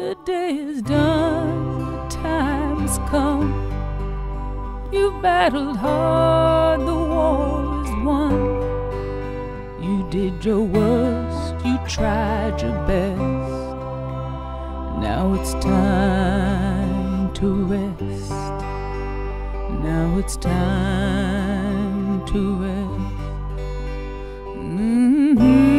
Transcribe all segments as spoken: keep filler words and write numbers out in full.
The day is done, the time has come. You battled hard, the war is won. You did your worst, you tried your best. Now it's time to rest. Now it's time to rest. Mm-hmm.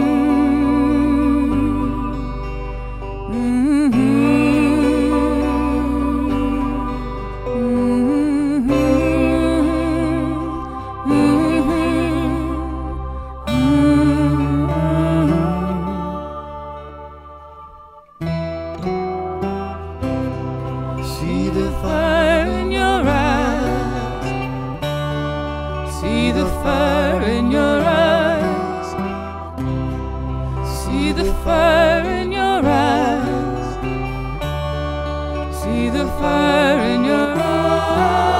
See the fire in your eyes. See the fire in your eyes. See the fire in your eyes. See the fire in your eyes.